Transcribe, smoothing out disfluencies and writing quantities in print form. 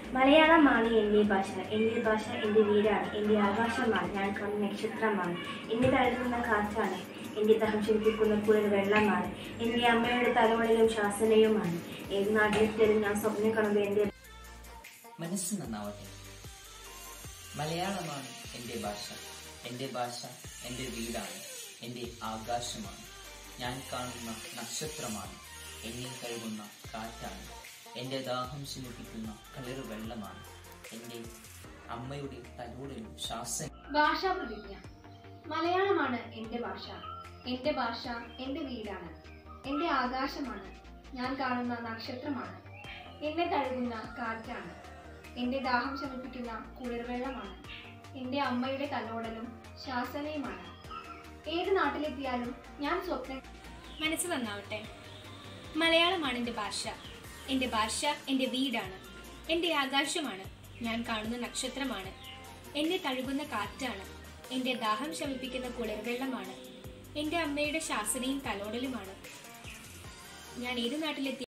മലയാളമാണ് എൻ്റെ ഭാഷ. എൻ്റെ ഭാഷ എൻ്റെ വീടാണ്. എൻ്റെ ആകാശമാണ്. ഞാൻ കാണുന്ന നക്ഷത്രമാണ്. എന്നെ തഴുകുന്ന കാറ്റാണ്. എൻ്റെ ദാഹം ശമിപ്പിക്കുന്ന കുളിർ വെള്ളമാണ്. എൻ്റെ അമ്മയുടെ തലമുറയും ശാസനയുമാണ്. ഏത് നാട്ടിലെത്തിയാലും ഞാൻ സ്വപ്നം കാണുമ്പോൾ എൻ്റെ മനസ്സ് നന്നാവട്ടെ. മലയാളമാണ് എൻ്റെ ഭാഷ. എൻ്റെ ഭാഷ എൻ്റെ വീടാണ്. എൻ്റെ ആകാശമാണ്. ഞാൻ കാണുന്ന നക്ഷത്രമാണ്. എന്നെ കഴുകുന്ന കാറ്റാണ്. എൻ്റെ ദാഹം ശമിപ്പിക്കുന്ന കളിർ വെള്ളമാണ്. എൻ്റെ അമ്മയുടെ തലോടലും ശാസന. ഭാഷാ പ്രതിജ്ഞ. മലയാളമാണ് എൻ്റെ ഭാഷ. എൻ്റെ ഭാഷ എൻ്റെ വീടാണ്. എൻ്റെ ആകാശമാണ്. ഞാൻ കാണുന്ന നക്ഷത്രമാണ്. എന്നെ തഴുകുന്ന കാറ്റാണ്. എൻ്റെ ദാഹം ശമിപ്പിക്കുന്ന കുളിർവെള്ളമാണ്. എൻ്റെ അമ്മയുടെ തലോടലും ശാസനയുമാണ്. ഏത് നാട്ടിലെത്തിയാലും ഞാൻ സ്വപ്നം. മനസ്സ് നന്നാവട്ടെ. മലയാളമാണ് എൻ്റെ ഭാഷ. എൻ്റെ ഭാഷ എൻ്റെ വീടാണ്. എൻ്റെ ആകാശമാണ്. ഞാൻ കാണുന്ന നക്ഷത്രമാണ്. എന്നെ തഴുകുന്ന കാറ്റാണ്. എൻ്റെ ദാഹം ശമിപ്പിക്കുന്ന കുളിർവെള്ളമാണ്. എൻ്റെ അമ്മയുടെ ശാസനയും തലോടലുമാണ്. ഞാൻ ഏത് നാട്ടിലെത്തി